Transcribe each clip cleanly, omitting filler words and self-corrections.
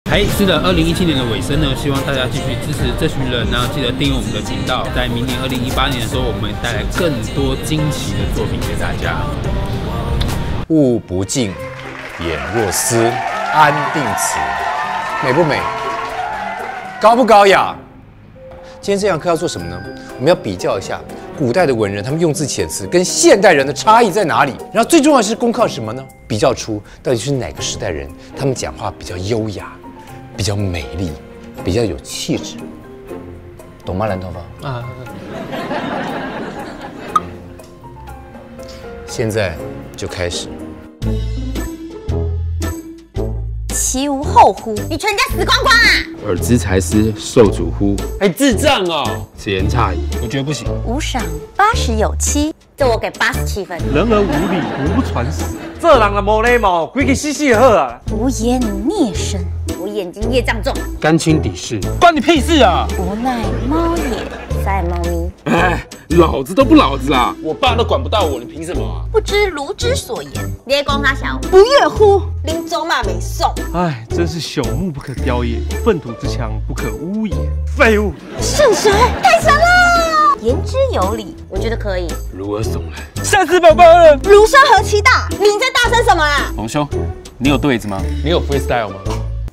是的，2017年的尾声呢，希望大家继续支持这群人，然后记得订阅我们的频道。在明年2018年的时候，我们带来更多惊奇的作品给大家。 物不尽，言若思，安定词，美不美？高不高雅？今天这堂课要做什么呢？我们要比较一下古代的文人他们用字遣词跟现代人的差异在哪里。然后最重要的是功课什么呢？比较出到底是哪个时代人他们讲话比较优雅。比较美丽，比较有气质，懂吗？蓝头发啊！现在就开始。 其无后乎？你全家死光光啊！ 尔之才思，受主乎？ 还智障哦！ 此言差矣，我觉得不行。 吾赏80有7，这我给87分。 人而无礼，无不传死。这人啊无礼貌，规矩死死就好啊！ 无言孽生，我眼睛业障重， 甘亲抵视， 关你屁事啊！ 无奈猫也赛猫咪。 哎，老子都不老子啦！ 我爸都管不到我，你凭什么啊？ 不知卢之所言，你在讲他小？ 不悦乎？林州骂美颂。 哎，真是朽木不可雕也，粪土之墙不可污也。废物！ 是谁？ 太神了！言之有理，我觉得可以。 如耳耸然。 吓死宝宝了！ 儒生何其大！你在大声什么啦？ 洪兄，你有对子吗？ 你有 freestyle 吗？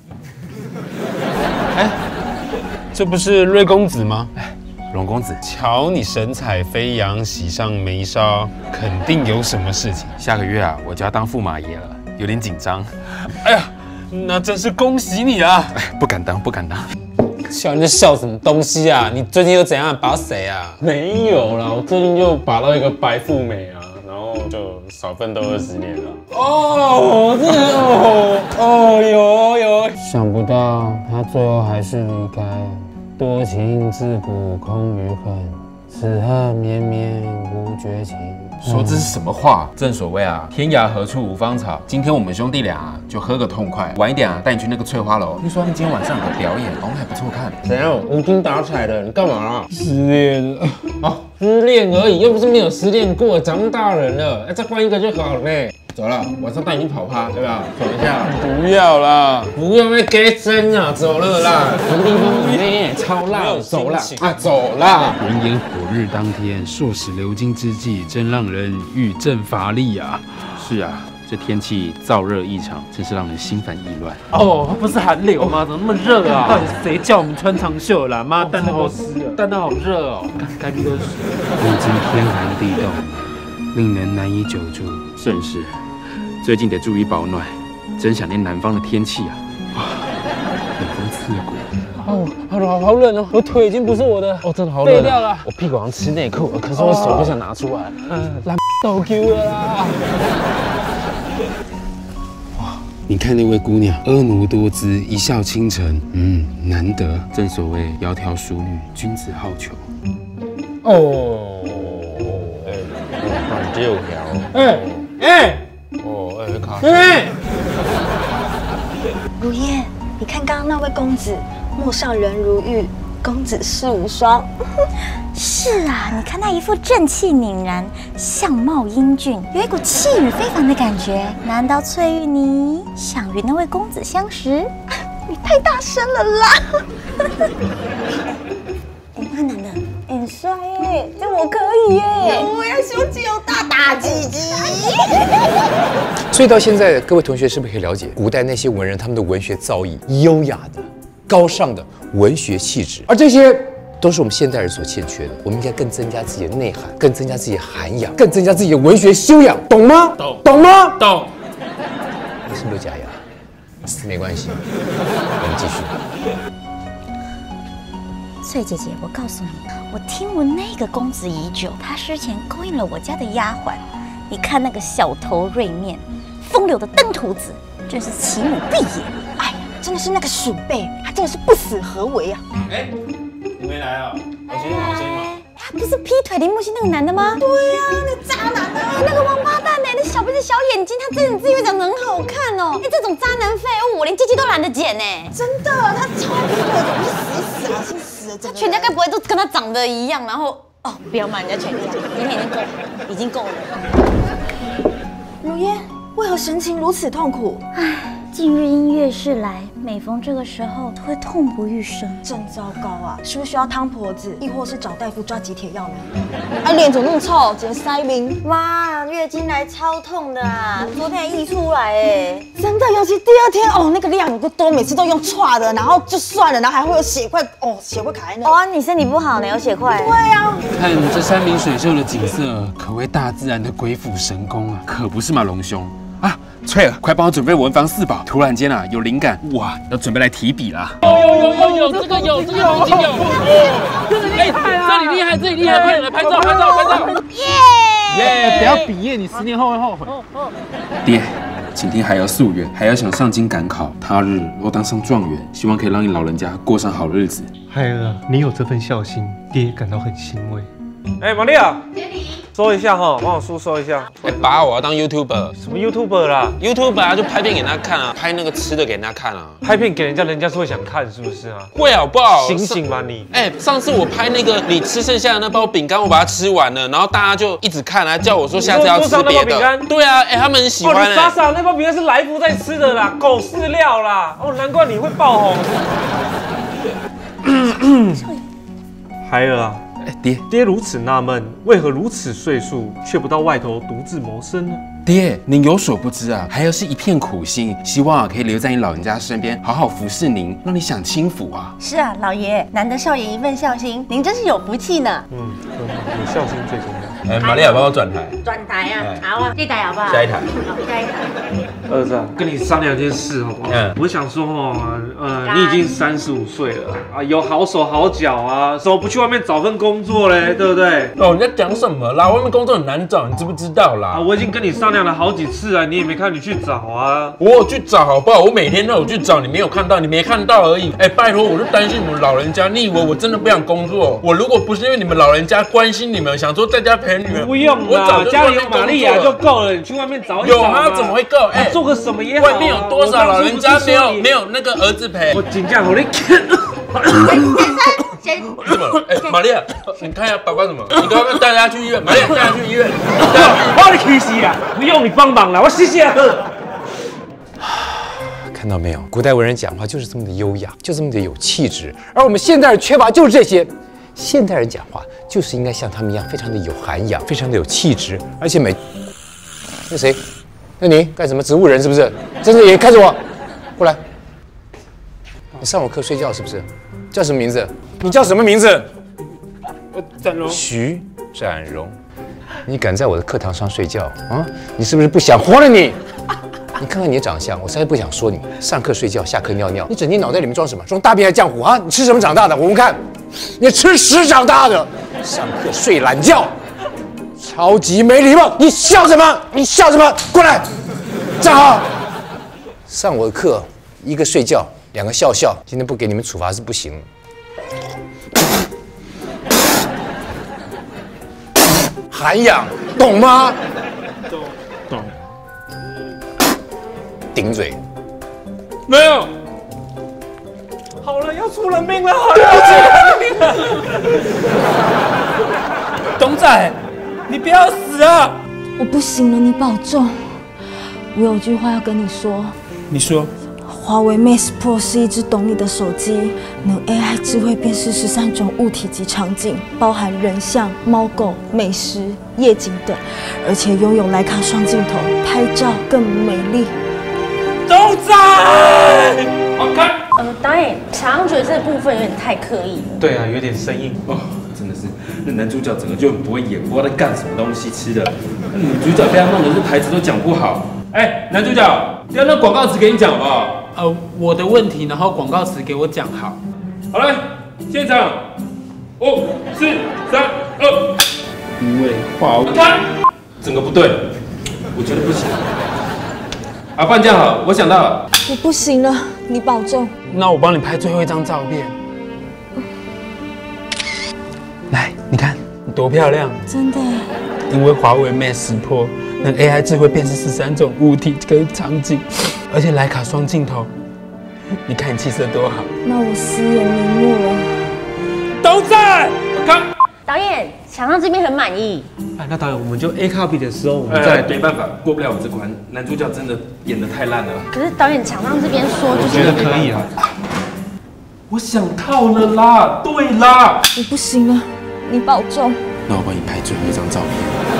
哎，这不是瑞公子吗？荣公子，瞧你神采飞扬，喜上眉梢，肯定有什么事情。下个月啊，我就要当驸马爷了，有点紧张。哎呀，那真是恭喜你啊！不敢当，不敢当。 笑你在笑什么东西啊？你最近又怎样把谁啊？ 没有啦，我最近就把到一个白富美啊，然后就少奋斗20年了。 哦，这个有，想不到他最后还是离开。多情自古空余恨，此恨绵绵无绝情。 说这是什么话？正所谓啊，天涯何处无芳草。今天我们兄弟俩就喝个痛快，晚一点啊，带你去那个翠花楼。听说他们今天晚上有表演，好像还不错看。 怎样？无精打采的，你干嘛啊？失恋了。哦，失恋而已，又不是没有失恋过，长大人了，再换一个就好了呗。走了，晚上带你去跑趴，对吧？走一下。 不要啦， 不要那给真啊！走了啦，有个地方呢，超辣，走啦啊，走啦！ 人言火日当天，硕使流金之际，真让人欲振乏力啊！是啊，这天气燥热异常，真是让人心烦意乱。 哦，不是寒流吗？怎么那么热啊？到底谁叫我们穿长袖啦？妈，蛋都湿了，蛋都好热哦，该逼都是。 历经天寒地冻，令人难以久住。甚是，最近得注意保暖，真想念南方的天气啊！哇，冷风刺骨。 哦，好冷哦！我腿已经不是我的，哦，真的好冷， 废掉了。 我屁股好像吃内裤，可是我手不想拿出来，烂都 Q 了啦！ 你看那位姑娘，婀娜多姿，一笑倾城，难得。正所谓窈窕淑女，君子好逑。 哦， 6条。卡。 如燕，你看刚刚那位公子，陌上人如玉，公子世无双。 是啊，你看他一副正气凛然，相貌英俊，有一股气宇非凡的感觉。难道翠玉你想与那位公子相识？ 你太大声了啦！那男的很帅耶，这我可以耶！我要胸肌有大鸡鸡。 所以到现在，各位同学是不是可以了解古代那些文人他们的文学造诣、优雅的、高尚的文学气质？而这些都是我们现代人所欠缺的。我们应该更增加自己的内涵，更增加自己的涵养，更增加自己的文学修养，懂吗？懂吗？ 懂。 你是不是有假牙？没关系，我们继续。 翠姐姐，我告诉你，我听闻那个公子已久，他之前勾引了我家的丫鬟。你看那个小头锐面、风流的登徒子，真是其母必也。 哎呀，真的是那个鼠辈，他真的是不死何为啊！ 你没来啊？好心好心嘛。 他不是劈腿林木星那个男的吗？对呀，那渣男啊！那个王八蛋那小鼻子小眼睛，他真的自以为长得很好看哦。这种渣男废物，我连鸡鸡都懒得剪呢。 真的，他超劈腿，怎么是死啊？是死了， 他全家该不会都跟他长得一样？然后不要骂人家全家，今天已经够了。 如烟，为何神情如此痛苦？ 唉， 近日音乐室来，每逢这个时候都会痛不欲生， 真糟糕啊！是不是需要汤婆子，亦或是找大夫抓几铁药呢？哎，脸怎么那么臭？直接塞冰。 妈，月经来超痛的啊，昨天还溢出来哎。 真的，尤其第2天哦，那个量有个多，每次都用歘的，然后就算了，然后还会有血块哦，血会卡在那。 哦啊，你身体不好呢，有血块。 对啊， 看这山明水秀的景色，可谓大自然的鬼斧神工啊！ 可不是嘛，龙兄啊！翠儿，快帮我准备文房4宝。突然间啊，有灵感，哇，要准备来提笔啦！ 有，这个有，已经有。哎，这里厉害，快点来拍照！耶！不要比耶，你10年后会后悔。 爹，请听还要夙愿，还要想上京赶考，他日若当上状元，希望可以让你老人家过上好日子。 孩儿啊，你有这份孝心，爹感到很欣慰。 哎，玛利亚，收一下哈，帮我书收一下。 哎，爸，我要当 YouTuber。 什么 YouTuber 啦 ？YouTuber 啊，就拍片给他看啊，拍那个吃的给人家看啊。 拍片给人家，人家是会想看，是不是啊？ 会好不好？ 醒醒吧你！ 哎，上次我拍那个你吃剩下的那包饼干，我把它吃完了，然后大家就一直看，还叫我说下次要吃别的。对啊，哎，他们很喜欢。 你傻，那包饼干是来福在吃的啦，狗饲料啦。哦，难怪你会爆红。孩儿啊。 哎， 爹如此纳闷，为何如此岁数却不到外头独自谋生呢？ 爹，您有所不知啊，孩儿是一片苦心，希望可以留在你老人家身边，好好服侍您，让你享清福啊。 是啊，老爷，难得少爷一份孝心，您真是有福气呢。 很好，有孝心最重要。 哎，玛利亚，帮我转台。 转台啊，好啊，这台好不好？ 下一台。 好，下一台。 儿子啊，跟你商量件事好不好？我想说你已经35岁了啊，有好手好脚啊，怎么不去外面找份工作嘞？对不对？ 哦，你在讲什么啦？外面工作很难找，你知不知道啦？ 啊，我已经跟你商量了好几次啊，你也没看你去找啊。 我有去找好不好？我每天都有去找，你没有看到，你没看到而已。哎，拜托，我就担心你们老人家，你以为我真的不想工作？我如果不是因为你们老人家关心你们，想说在家陪你们， 不用啦，家里有玛利亚就够了，你去外面找一找。 有啊，怎么会够？哎， 做个什么也好。 外面有多少老人家没有那个儿子陪？ 我紧张，我你。 怎么了？哎，玛利亚，你看一下爸爸怎么？你刚刚带他去医院，玛利亚带他去医院。 我的气死啊！不用你帮忙了，我谢谢了。 看到没有？古代文人讲话就是这么的优雅，就这么的有气质，而我们现代人缺乏就是这些。现代人讲话就是应该像他们一样，非常的有涵养，非常的有气质，而且那谁？那你干什么？植物人是不是？睁着眼看着我，过来。你上我课睡觉是不是？叫什么名字？你叫什么名字？ 展荣。 徐展荣，你敢在我的课堂上睡觉啊？你是不是不想活了你？你看看你的长相，我实在不想说你。上课睡觉，下课尿尿，你整天脑袋里面装什么？装大便还是浆糊啊？你吃什么长大的？我们看，你吃屎长大的。上课睡懒觉，超级没礼貌！你笑什么？你笑什么？过来，站好。上我的课，一个睡觉，2个笑笑。今天不给你们处罚是不行。涵养，懂吗？ 懂。 顶嘴。 没有。 好了，要出人命了！要出人命了！ 董仔，你不要死啊！ 我不行了，你保重。我有句话要跟你说。 你说。 华为 Mate Pro 是一只懂你的手机，能 AI 智慧辨识13种物体及场景，包含人像、猫狗、美食、夜景等，而且拥有徕卡双镜头，拍照更美丽。 董仔，好看。 导演，长觉这部分有点太刻意了。 对啊，有点生硬哦，真的是，那男主角整个就很不会演，不知道在干什么东西吃的。那女主角被他弄的是台词都讲不好。 哎，男主角，要那广告词给你讲好不好？我的问题，然后广告词给我讲好。 好了，现场，5、4、3、2。 因为华为整个不对， 我觉得不行。啊，不然这样好，我想到了。 我不行了，你保重。 那我帮你拍最后一张照片。来，你看多漂亮！ 真的。 因为华为 Mate 10 Pro 能 AI 智慧辨识13种物体跟场景，而且徕卡双镜头，你看你气色多好。 那我私眼瞑目了。 都在，看。 导演， 想让这边很满意。 哎，那导演，我们就 A copy 的时候，我们再没办法，过不了我这关。男主角真的演得太烂了。 可是导演想让这边说， 我觉得可以啊。 我想套了啦，对啦。 我不行了，你保重。 那我帮你拍最后一张照片。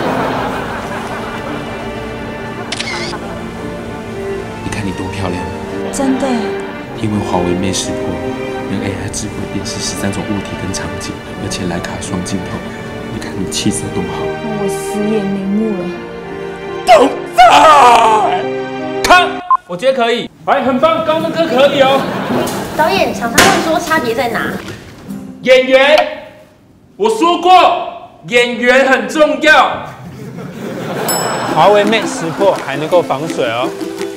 你看你多漂亮。 真的。 因为华为Mate 10 Pro 能 AI 智慧辨识13种物体跟场景，而且徕卡双镜头。你看你气色多好。 我死也瞑目了。 都在。看，我觉得可以。哎，很棒，刚刚那颗可以哦。 导演，厂商问说差别在哪？ 演员，我说过，演员很重要。 华为Mate 10 Pro 还能够防水哦。